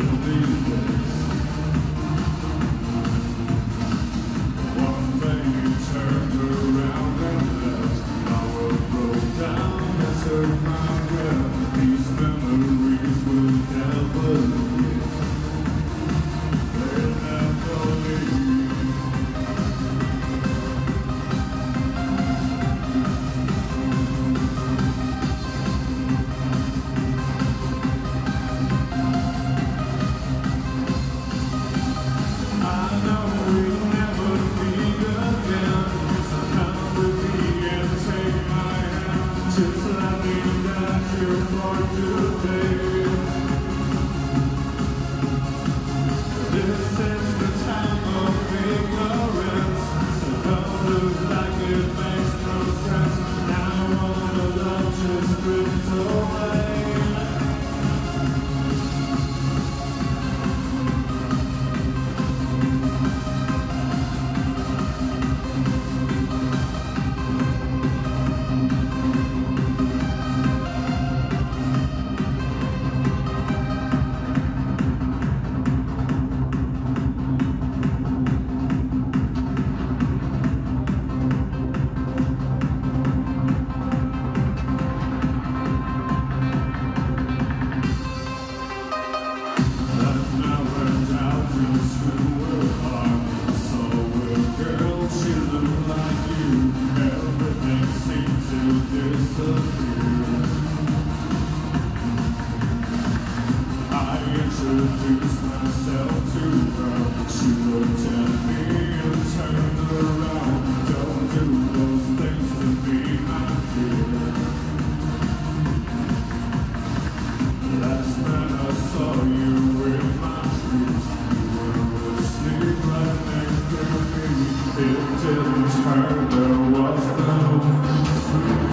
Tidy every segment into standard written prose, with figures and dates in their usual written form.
Introduced myself to her. She looked at me and turned around. Don't do those things to me, my dear. Last night I saw you in my dreams. You were asleep right next to me. It didn't hurt, there was no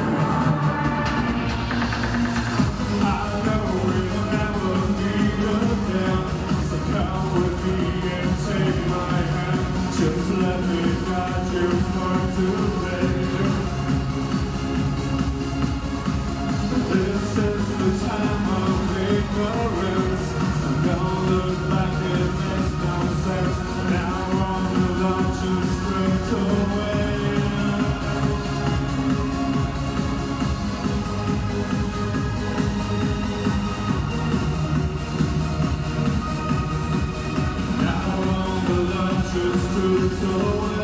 just let me guide you for today. This is the time of ignorance. So don't look back, it makes no sense. Now on the launch and straight away. Now on the launch and straight away.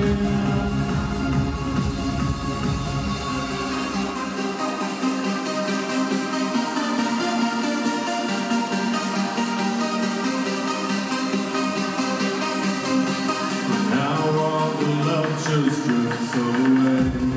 Just drifts away.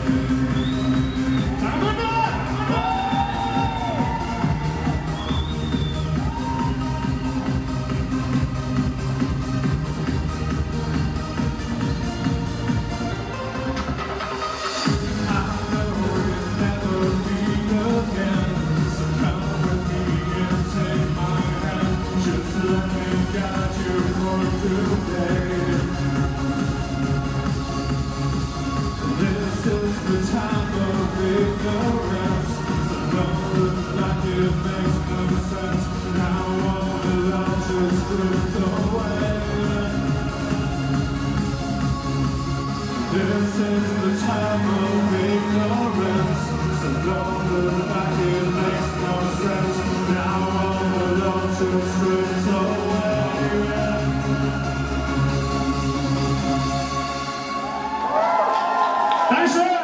This is the time of ignorance. So don't look like it makes no sense. Now all the love just drifts away. This is the time of ignorance. So don't look like it makes no sense. Now all the love just drifts away. Thanks, sir.